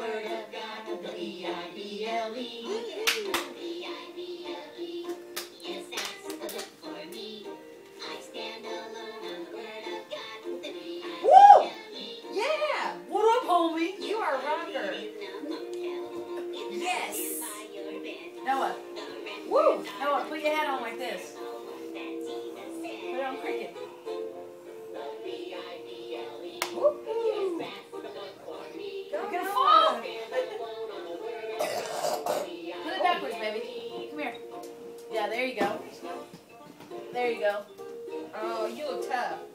Word of God, the E-I-B-L-E. E-I-B-L-E. Yes, that's the book for me. I stand alone on the Word of God, the E-I-B-L-E. Yeah! What up, homie? You are a rocker. Yes. Noah. Woo! Noah, put your hat on like this. Put it on cricket. Woo-hoo! You're gonna fall! Put it backwards, baby. Come here. Yeah, there you go. There you go. Oh, you look tough.